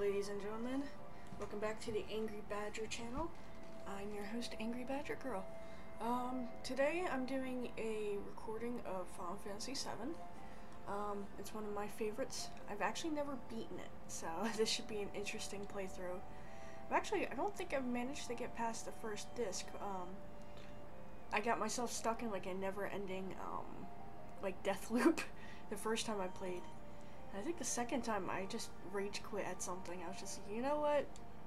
ladies and gentlemen. Welcome back to the Angry Badger channel. I'm your host, Angry Badger Girl. Today I'm doing a recording of Final Fantasy VII. It's one of my favorites. I've actually never beaten it, so this should be an interesting playthrough. I don't think I've managed to get past the first disc. I got myself stuck in like a never-ending, like death loop the first time I played. And I think the second time I just rage quit at something. I was just like, you know what?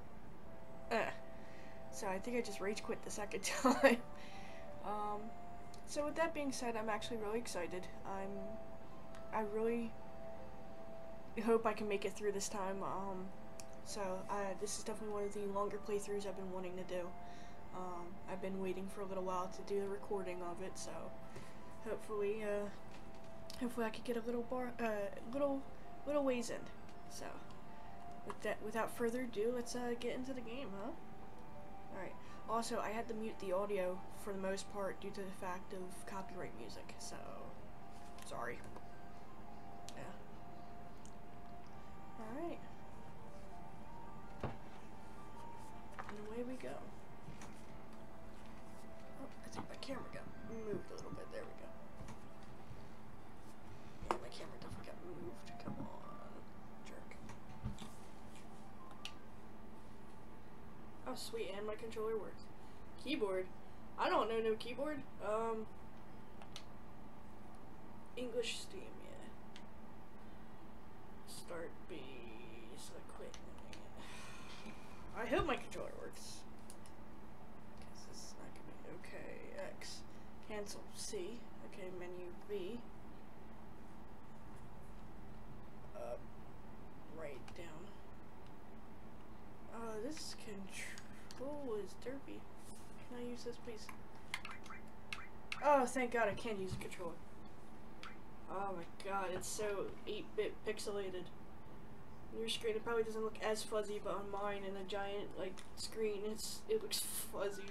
So I think I just rage quit the second time. So with that being said, I'm actually really excited. I really hope I can make it through this time. This is definitely one of the longer playthroughs I've been wanting to do. I've been waiting for a little while to do the recording of it, so hopefully I could get a little ways in. So, without further ado, let's get into the game, huh? Alright. Also, I had to mute the audio for the most part due to the fact of copyright music, so sorry. Yeah. Alright. And away we go. Oh, I think my camera got moved a little bit. There we go. Yeah, my camera definitely got moved. Come on, jerk. Oh, sweet, and my controller works. Keyboard? I don't know no keyboard. English Steam, yeah. Start B, select quit. I hope my controller works. Because this is not gonna be okay. X. Cancel C. Okay, menu V. Right down. This control is derpy. Can I use this, please? Oh, thank God I can't use a controller. Oh my God, it's so 8-bit pixelated. On your screen, it probably doesn't look as fuzzy, but on mine in a giant like screen, it looks fuzzy.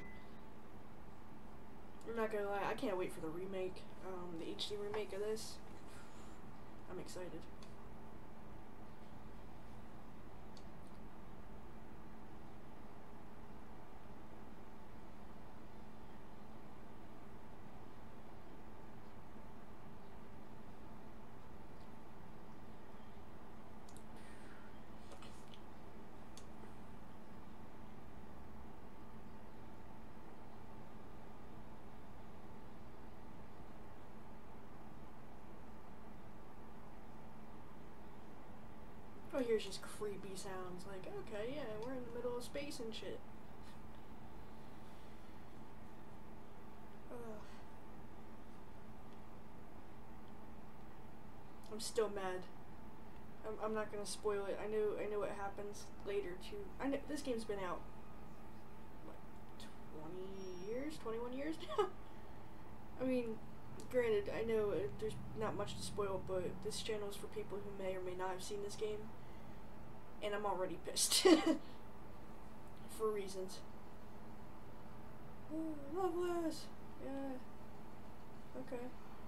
I'm not gonna lie, I can't wait for the remake, the HD remake of this. I'm excited. Oh, here's just creepy sounds, like, okay, yeah, we're in the middle of space and shit. I'm still mad. I'm not gonna spoil it. I know what happens later too. I know this game's been out, what, 20 years, 21 years now? I mean, granted, I know there's not much to spoil, but this channel is for people who may or may not have seen this game. And I'm already pissed. For reasons. Oh, Loveless! Yeah. Okay.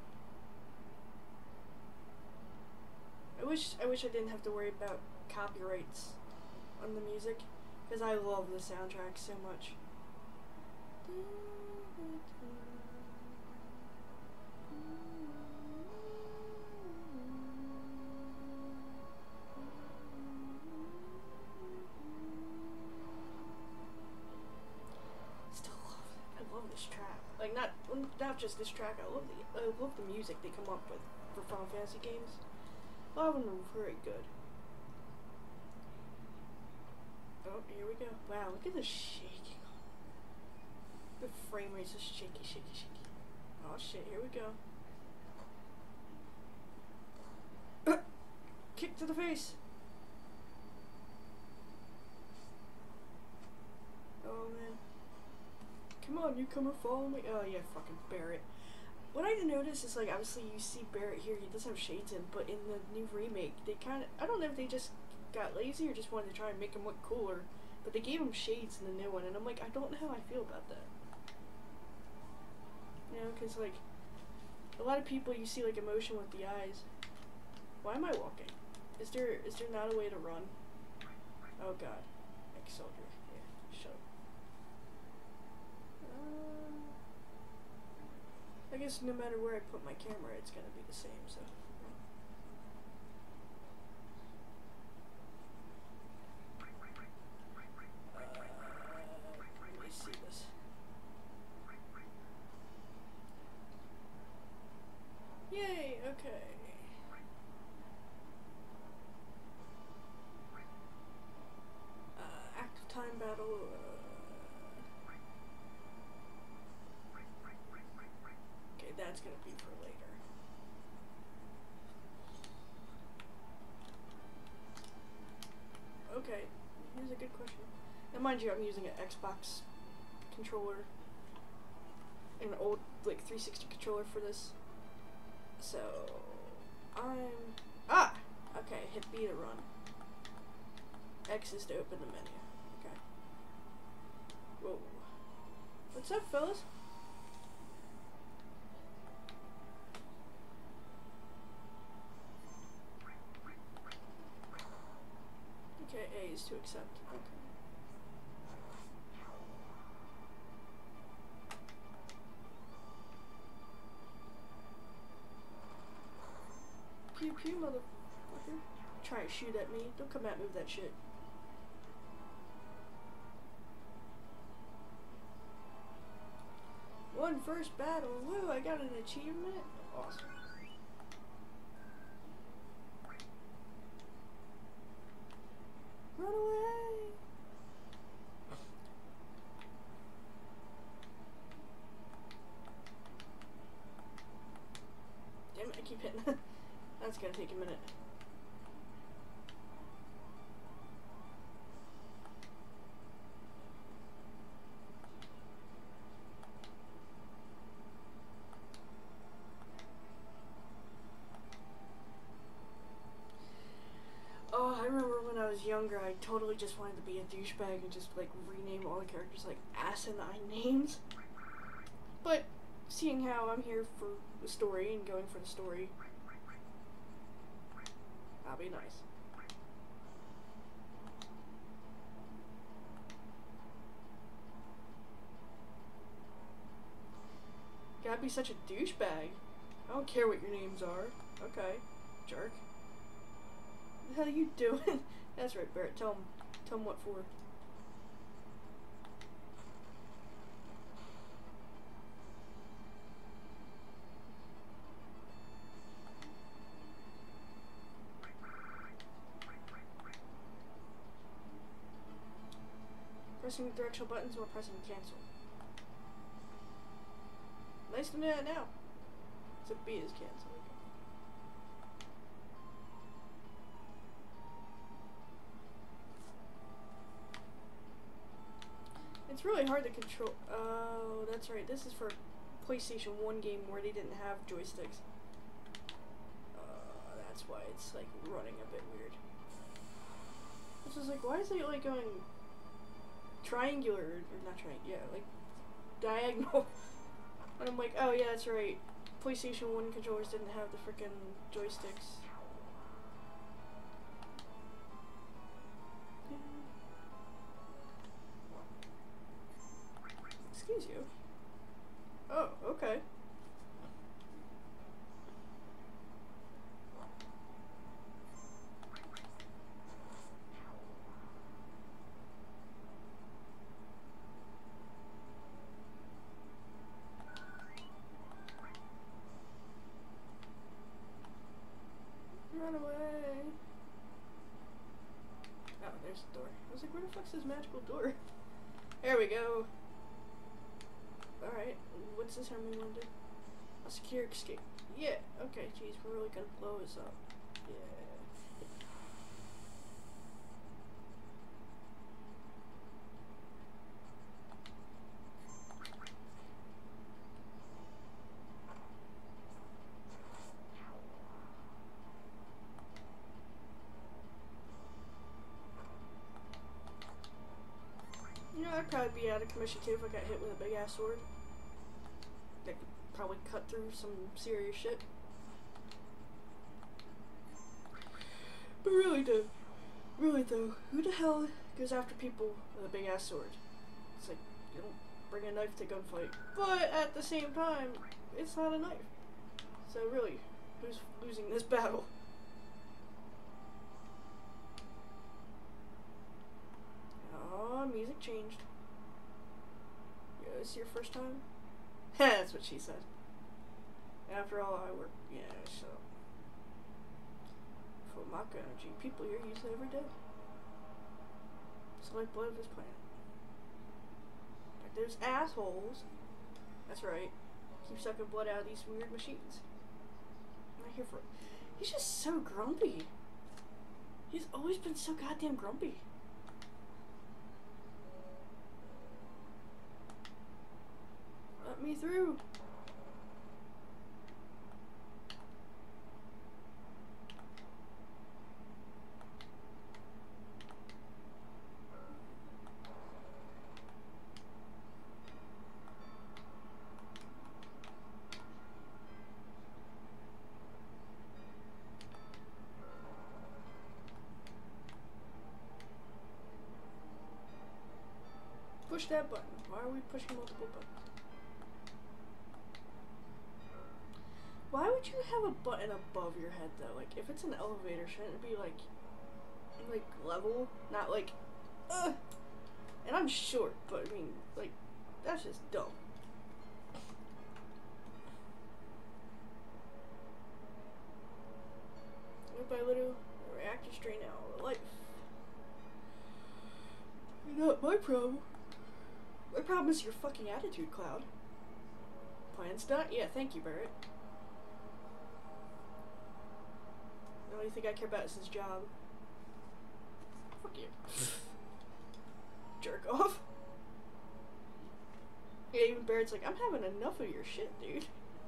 I wish I didn't have to worry about copyrights on the music, because I love the soundtrack so much. I love this track. Like not just this track. I love the music they come up with for Final Fantasy games. A lot of them are very good. Oh, here we go. Wow, look at the shaking. The frame rate's just shaky, shaky, shaky. Oh shit, here we go. Kick to the face. Oh man. Come on, newcomer, follow me. Oh yeah, fucking Barret. What I noticed is, like, obviously you see Barret here, he does have shades in, but in the new remake, they kinda, I don't know if they just got lazy or just wanted to try and make him look cooler, but they gave him shades in the new one, and I'm like, I don't know how I feel about that. You know, because, like, a lot of people, you see, like, emotion with the eyes. Why am I walking? Is there not a way to run? Oh god. Ex-soldier. Yeah, shut up. I guess no matter where I put my camera, it's gonna be the same, so. Let me see this. Yay, okay. Active time battle. Okay, that's gonna be for later. Okay, here's a good question. Now mind you, I'm using an Xbox controller. An old, like, 360 controller for this. So, okay, hit B to run. X is to open the menu. Okay. Whoa. What's up, fellas? Okay, A is to accept. Okay. Pew pew, motherfucker. Try to shoot at me. Don't come at me with that shit. Won first battle. Woo, I got an achievement. Awesome. Run away! Damn it, I keep hitting. That's gonna take a minute. Oh, I remember when I was younger, I totally just wanted to be a douchebag and just, like, rename all the characters, like, asinine names. But, seeing how I'm here for the story and going for the story, that'll be nice. Gotta be such a douchebag. I don't care what your names are. Okay, jerk. What the hell are you doing? That's right, Barrett. Tell him what for. Pressing directional buttons while pressing cancel. Nice to know that now. So B is cancel. It's really hard to control. Oh, that's right. This is for PlayStation 1 game where they didn't have joysticks. That's why it's like running a bit weird. This is like, why is it like going triangular or not triangular? Yeah, like diagonal. And I'm like, oh yeah, that's right. PlayStation 1 controllers didn't have the frickin' joysticks. Excuse you. Oh, okay. Run away. Oh, there's the door. I was like, where the fuck's this magical door? There we go. Alright, what's this army want to do? A secure escape. Yeah, okay, jeez, we're really gonna blow this up. Yeah. You know, I'd probably be out of commission too if I got hit with a big ass sword. That could probably cut through some serious shit. But really Really though, who the hell goes after people with a big ass sword? It's like, you don't bring a knife to gunfight. But at the same time, it's not a knife. So really, who's losing this battle? Oh, music changed. Yeah, this is your first time? That's what she said. After all, I work. Yeah, so. For Mako energy, people here use it every day. It's the lifeblood of this planet. Like, there's assholes. That's right. Keep sucking blood out of these weird machines. I'm not here for it. He's just so grumpy. He's always been so goddamn grumpy. Let me through. Push that button. Why are we pushing multiple buttons? Why would you have a button above your head though? Like, if it's an elevator, shouldn't it be like level? Not like, and I'm short, but I mean, like, that's just dumb. Little by little, the reactors drain out of life. Not my problem. My problem is your fucking attitude, Cloud. Plan's done? Yeah, thank you, Barrett. The only thing I care about is his job. Fuck you. Jerk off. Yeah, even Barrett's like, I'm having enough of your shit, dude.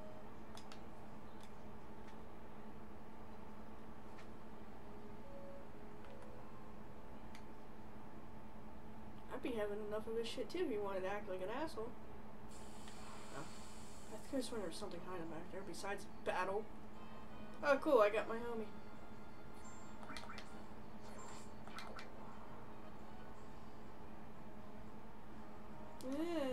I'd be having enough of his shit too if he wanted to act like an asshole. Oh. I think I just wonder if something hiding back there besides battle. Oh, cool, I got my homie. Yeah.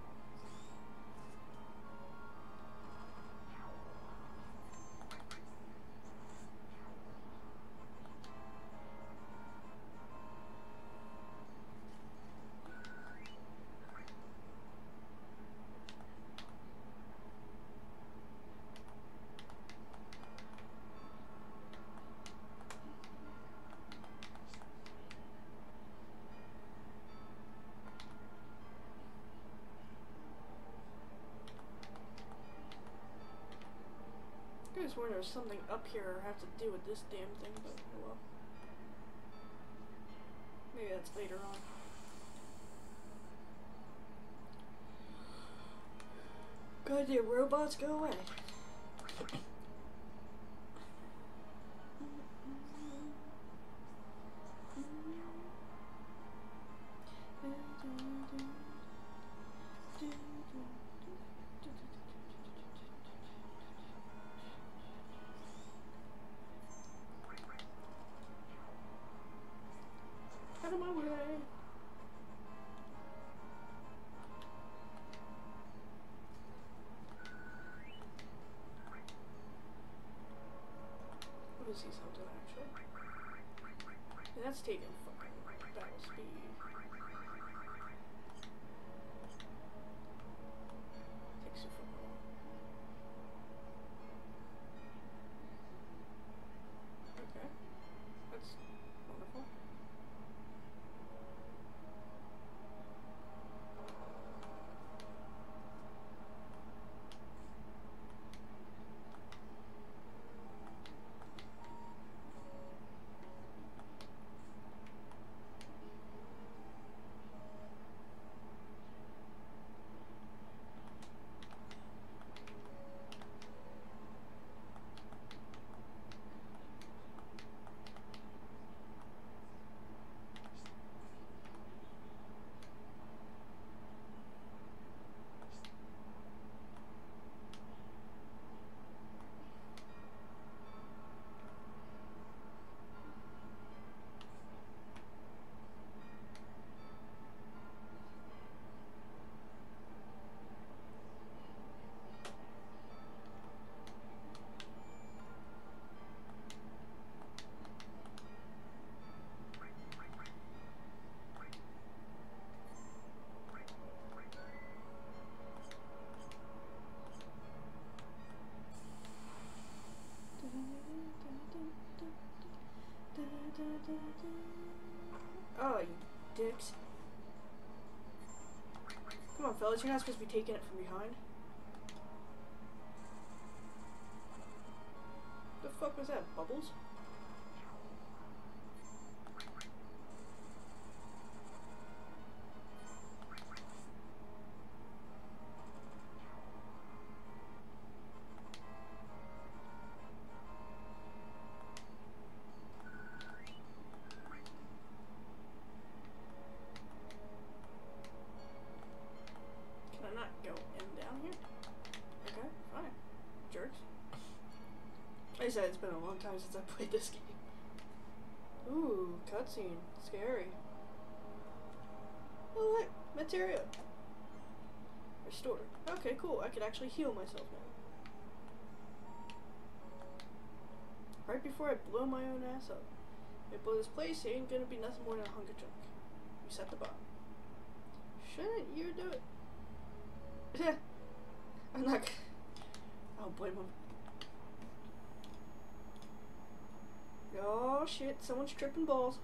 I just wonder if there's something up here I have to do with this damn thing, but oh well. Maybe that's later on. Goddamn robots, go away. Out of my way. What is he something actually? Yeah, that's taking fucking battle speed. Takes you fucking long. Okay. That's wonderful. Oh, you dicks. Come on, fellas, you're not supposed to be taking it from behind. The fuck was that? Bubbles? Can I not go in down here? Okay, fine. Jerks. Like I said, it's been a long time since I played this game. Ooh, cutscene. Scary. Oh, look, materia. Restore. Okay, cool. I can actually heal myself now. Right before I blow my own ass up. If I blow this place, it ain't gonna be nothing more than a hunk of junk. Reset the bottom. Shouldn't you do it? I'm not. I don't blame him. Oh shit, someone's tripping balls.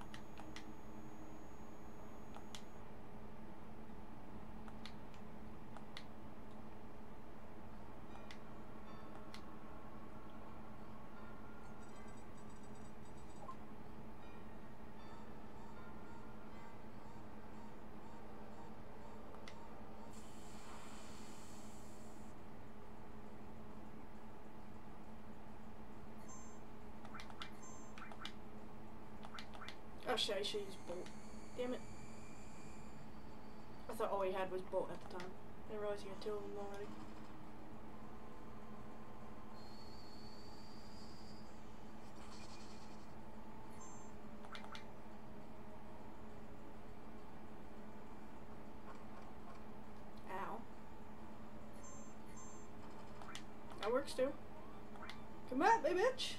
Oh shit, I should use bolt. Damn it. I thought all he had was bolt at the time. I didn't realize he had two of them already. Ow. That works too. Come at me, bitch!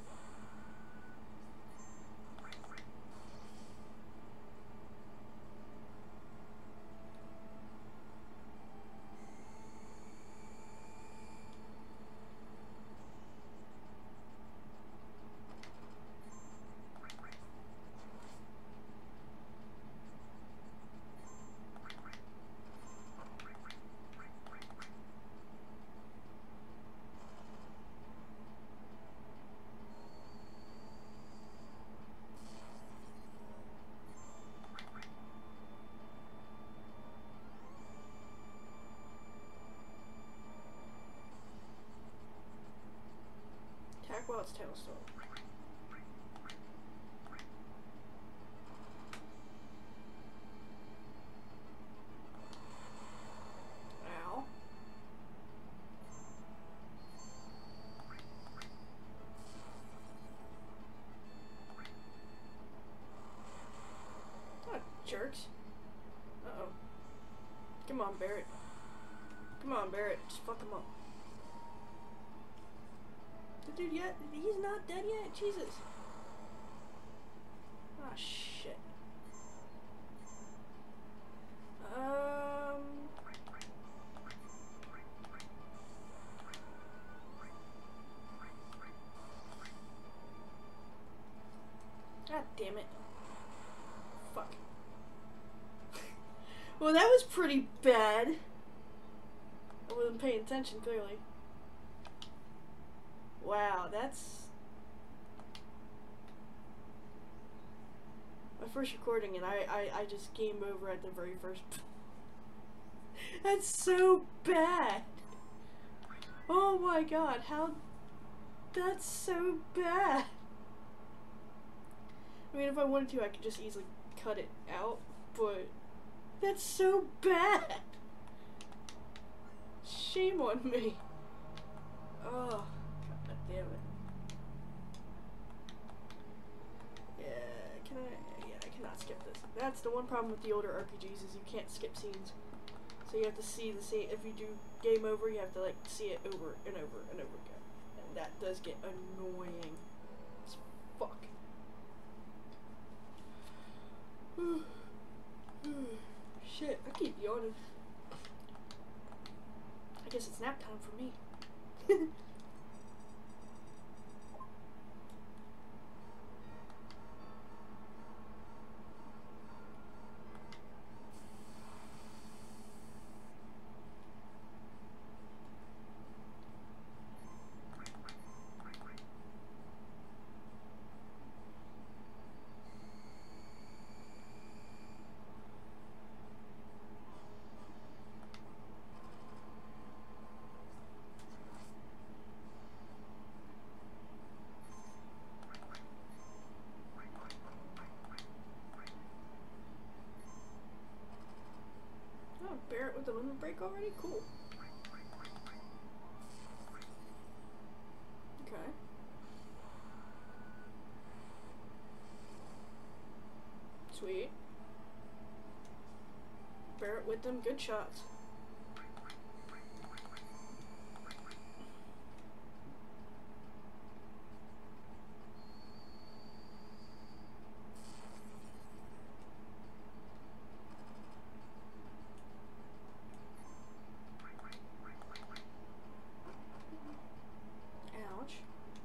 Attack while its tail still. Ow. Oh, jerks. Uh-oh. Come on, Barret. Come on, Barret. Just fuck him up. The dude yet? He's not dead yet? Jesus. Ah, shit. God damn it. Fuck. Well, that was pretty bad. I wasn't paying attention, clearly. Wow, that's my first recording, and I just game over at the very first. That's so bad. Oh my god, how? That's so bad. I mean, if I wanted to, I could just easily cut it out, but that's so bad. Shame on me. Oh. Damn it. Yeah, I cannot skip this. That's the one problem with the older RPGs is you can't skip scenes. So you have to see the scene. If you do game over, you have to like see it over and over and over again. And that does get annoying as fuck. Shit, I keep yawning. I guess it's nap time for me. with the limit break already? Cool. Okay. Sweet. Barrett with them good shots. Ouch.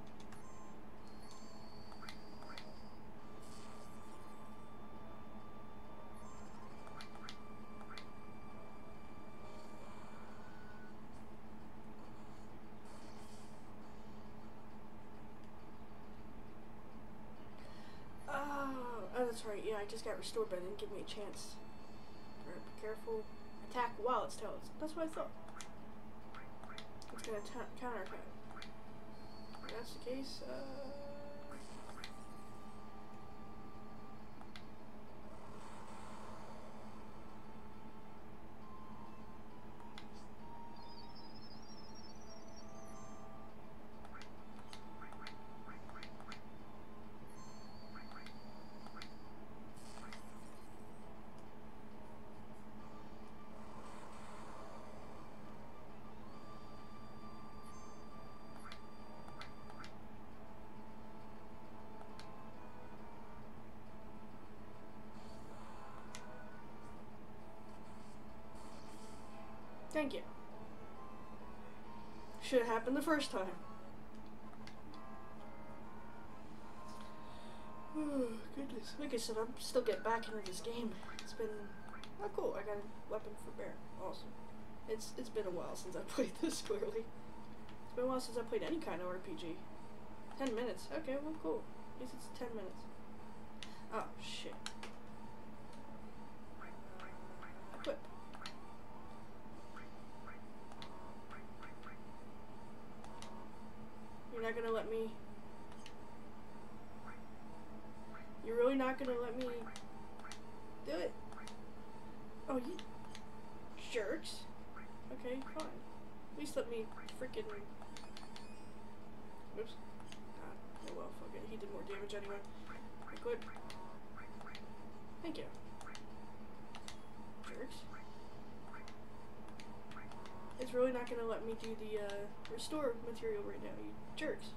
Oh, that's right. Yeah, I just got restored, but it didn't give me a chance. Alright, be careful. Attack while it's tails. That's what I thought. It's gonna counterattack. If that's the case, thank you. Should have happened the first time. Oh, goodness. Like I said, I'm still getting back into this game. It's been... Oh, cool. I got a weapon for Bear. Awesome. It's been a while since I played this, clearly. It's been a while since I played any kind of RPG. 10 minutes. Okay, well, cool. At least it's 10 minutes. Oh, shit. Equip. You're not gonna let me... You're really not gonna let me do it? Oh, you jerks. Okay, fine. At least let me freaking... Oops. Oh well, fuck it. He did more damage anyway. Equip. Thank you. Jerks. It's really not gonna let me do the restore material right now, you jerks.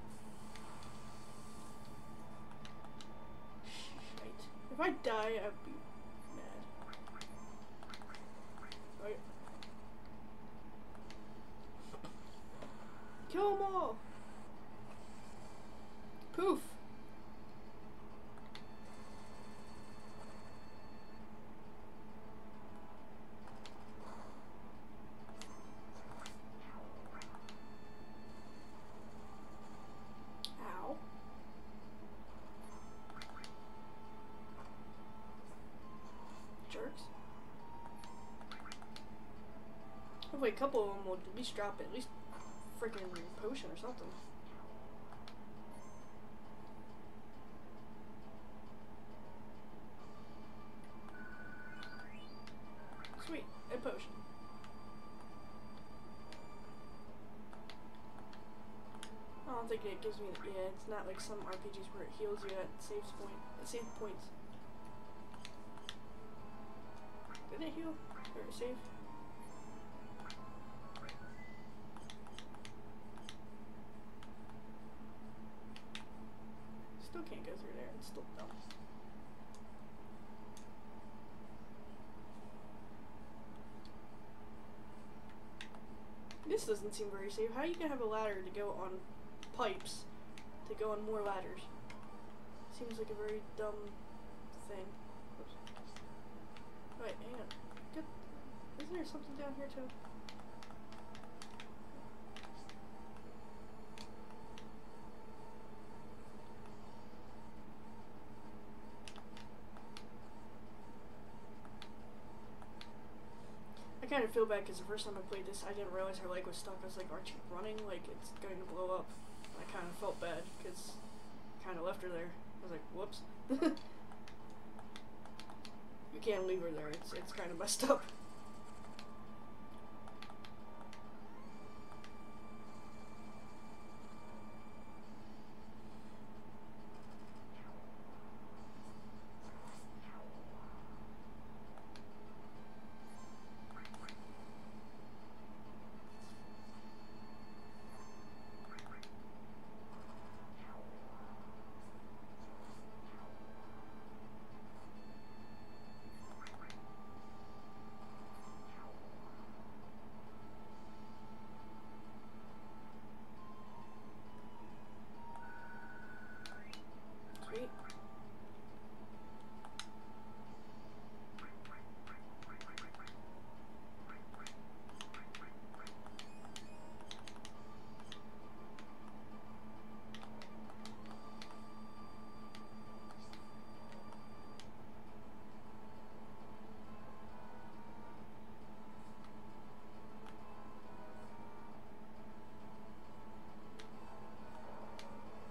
Shite. If I die, I'd be mad. Right. Kill them all! Poof! Ow. Jerks. Hopefully a couple of them will at least drop at least freaking potion or something. Sweet, a potion. I don't think it gives me, yeah, it's not like some RPGs where it heals you at saves points. Did it heal? Or save? Still can't go through there, it's still dumb. This doesn't seem very safe. How are you gonna have a ladder to go on pipes to go on more ladders? Seems like a very dumb thing. Oops. Wait, hang on. Isn't there something down here too? I kind of feel bad because the first time I played this, I didn't realize her leg was stuck. I was like, aren't you running? Like, it's going to blow up. I kind of felt bad because I kind of left her there. I was like, whoops. You can't leave her there. It's kind of messed up.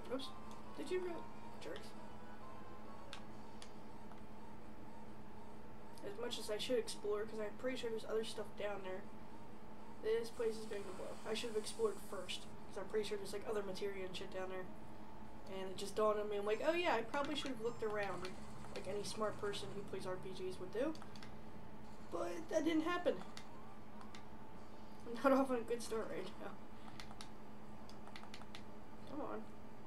Oops. Did you really? Jerks. As much as I should explore, because I'm pretty sure there's other stuff down there. This place is going to blow. I should have explored first, because I'm pretty sure there's like other materia and shit down there. And it just dawned on me, I'm like, oh yeah, I probably should have looked around, like any smart person who plays RPGs would do. But that didn't happen. I'm not off on a good start right now. Come on.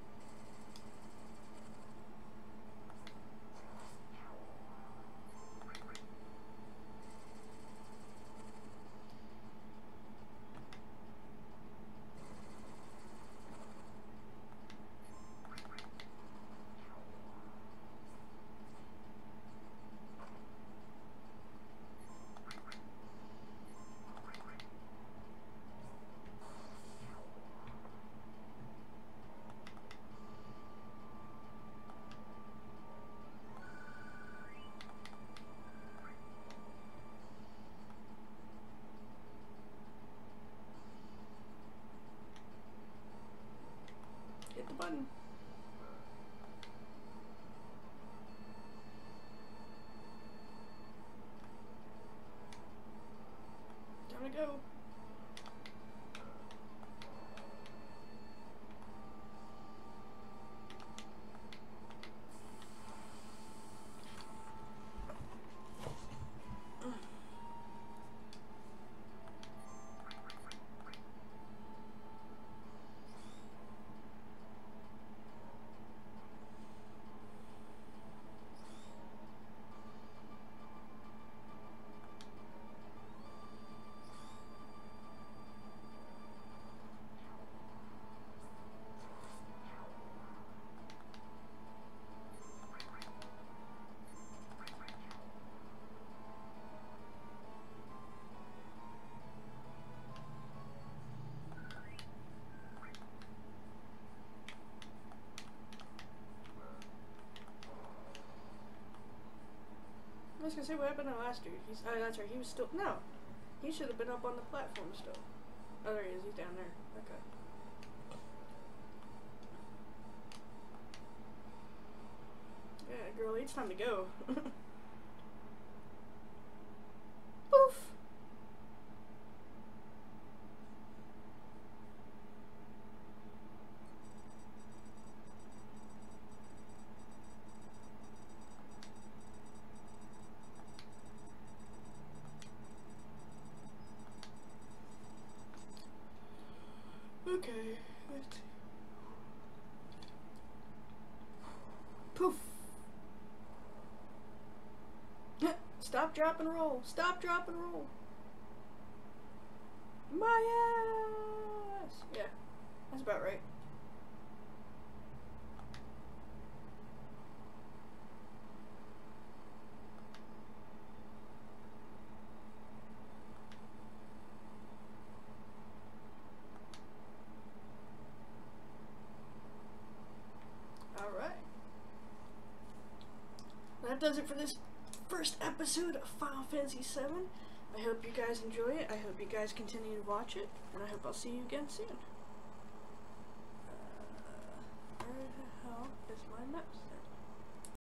Hit the button. Time to go. I was gonna say, what happened to the last dude? He's, oh, that's right, he was still, no. He should have been up on the platform still. Oh, there he is, he's down there. Okay. Yeah, girlie, it's time to go. Poof! Okay, let's see. Poof! Stop, drop, and roll. Stop, drop, and roll. My ass! Yeah, that's about right. Alright. That does it for this first episode of Final Fantasy VII. I hope you guys enjoy it. I hope you guys continue to watch it. And I hope I'll see you again soon.